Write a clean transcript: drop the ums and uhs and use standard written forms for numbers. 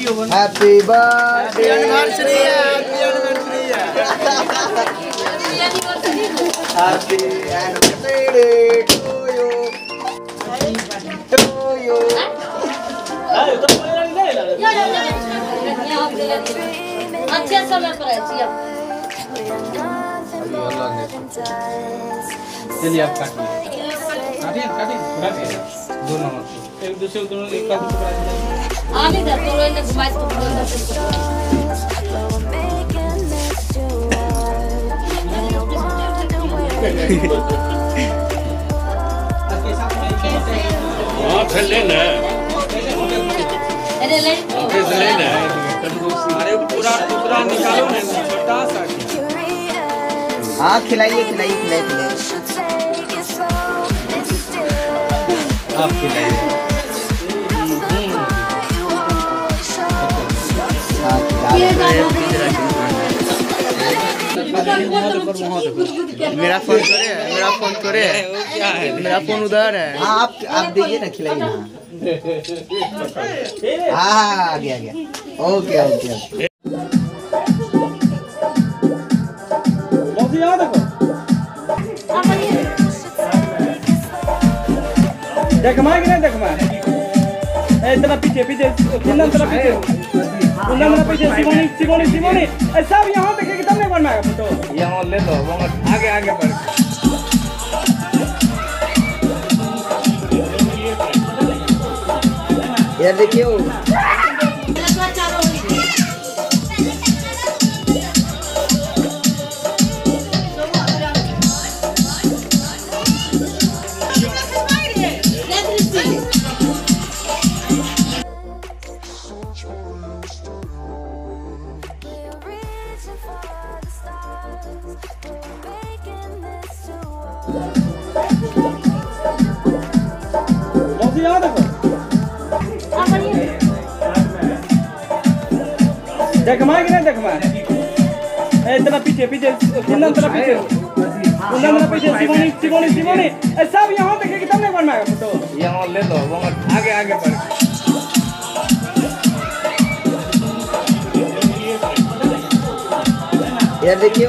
Happy birthday. Anniversary ya. Happy anniversary to you. To you. अच्छे समय पर है जी। चलिए आप काटिए दोनों एक दूसरे दोनों एक का आने दे तो इन्हें घुमाई तो हाँ फिर लेना अरे ले अरे पूरा टुकड़ा निकालो ना छोटा सा हाँ खिलाइए आप खिलाइए मेरा फोन करे मेरा फोन उधर है। हाँ आप दीजिए ना खिलाइए ना। हाँ आ गया ओके देख मार कि नहीं देख मार इतना पीछे कुंदन तरफ पीछे कुंदन तरफ पीछे सिमोनी सब यहाँ देखे कि तब नहीं बनवाएगा फोटो यहाँ ले लो आगे बढ़ यार देखिए देख मार कि नहीं देख मार इतना पीछे कुंदन तरफ पीछे सिमोनी सब यहाँ देखे कि तब नहीं बनवाएगा फोटो यहाँ ले लो आगे बढ़ यार देखिए